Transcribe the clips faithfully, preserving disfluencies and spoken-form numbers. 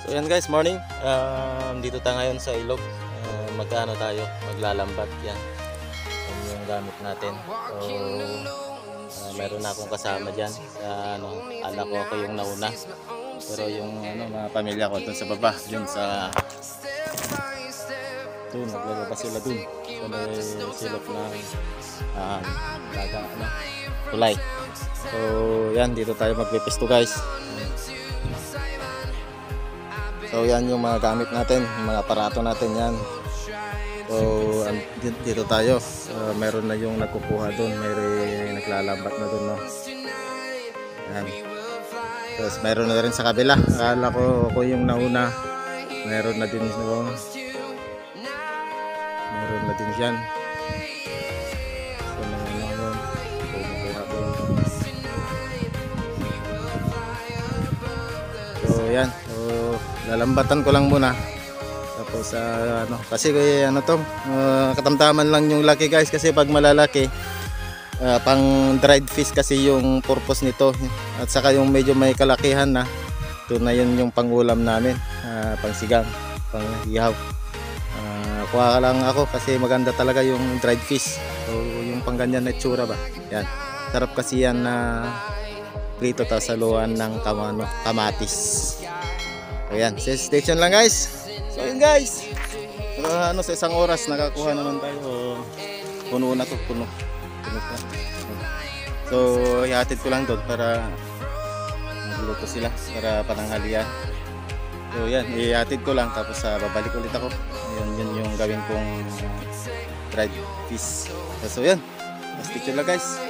So yan guys, morning. Um, dito tayo ngayon sa ilog. Uh, magkano tayo? Maglalambat yan. Yan yung gamit natin. So uh, meron na akong kasama dyan. Uh, ano, ala ko ako yung nauna. Pero yung ano, mga pamilya ko dun sa baba, dun sa dun, naglalaga sila dun. So may silop ng uh, daga, ano, tulay. So yan, dito tayo magpipisto guys. So yan yung mga gamit natin, yung mga aparato natin yan. So dito tayo, uh, meron na yung nagkukuha doon, may naglalambat na doon, no? Yan. Tapos meron na rin sa kabila, akala ko ako yung nauna, meron na din, no? Meron na din yan. So meron na yun, so yan. Lalambatan ko lang muna. Tapos uh, ano, kasi ano to, uh, katamtaman lang yung laki guys, kasi pag malalaki uh, pang dried fish kasi yung purpose nito, at saka yung medyo may kalakihan na, ito na yun yung pangulam namin, uh, pang sigang, pang ihaw. Uh, kuha ka lang ako kasi maganda talaga yung dried fish. So yung pang ganyan na tsura ba, yan, sarap kasi yan na uh, prito, tapos saluan ng kamano, kamatis. Ayan, stay tuned lang guys. So yun guys, pero ano, sa isang oras nakakuha naman tayo. Puno na to, puno, puno na. So ihatid ko lang doon para magluto sila para pananghalian. So yan, ihatid ko lang, tapos uh, babalik ulit ako. Ayan, yun yung gawin kong dried fish. So yan, stay tuned lang guys.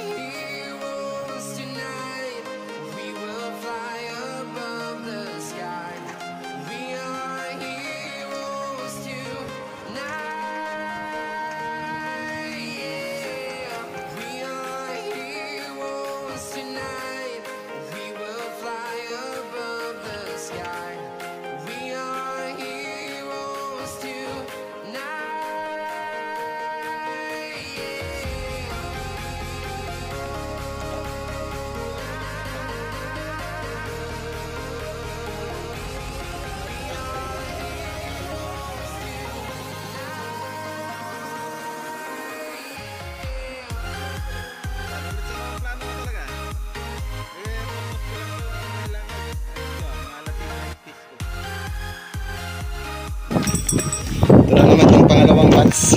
Ito na naman yung pangalawang batch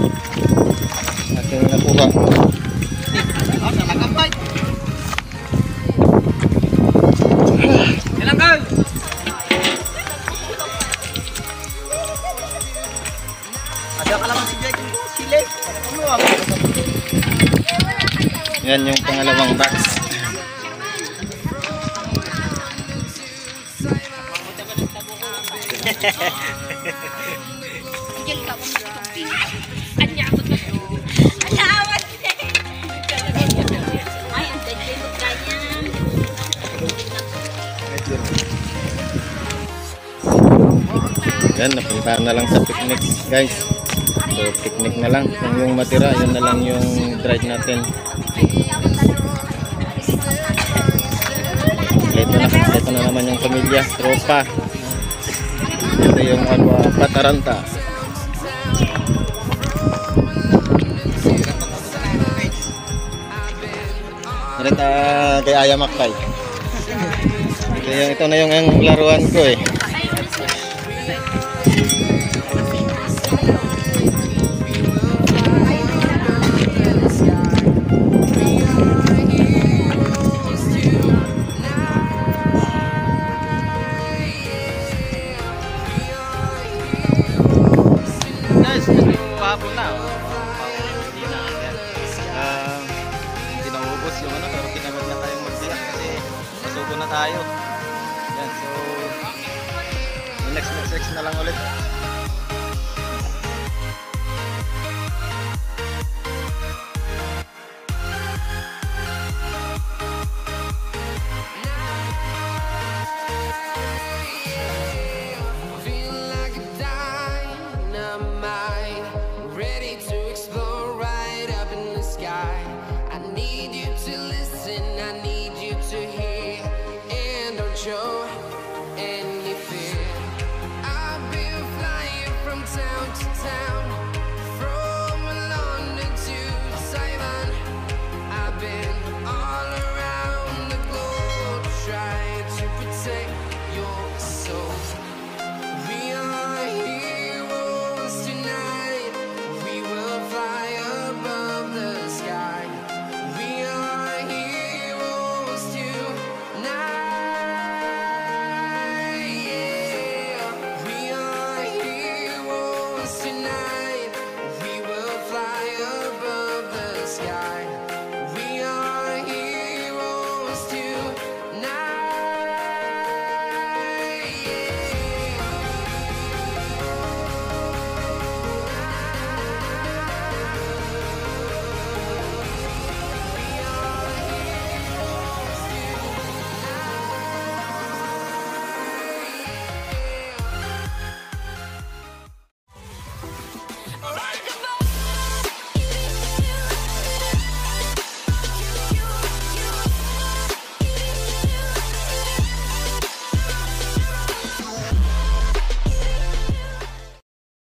ating nakuha. Yan yung pangalawang batch. Yan, napunta na lang sa picnic guys. So picnic na lang, yung matira, yun na lang yung dried natin. Ito na, ito na naman yung pamilya, tropa. Ito yung ano, pataranta. Narita kay Aya Makpay. Ito, yung, ito na yung ang laruan ko eh. Hapon na, hindi na uh, hindi na ubos yung ano, pero kinagad na tayong magbiyak kasi masuko na tayo. Yan, so next next next na lang ulit. Show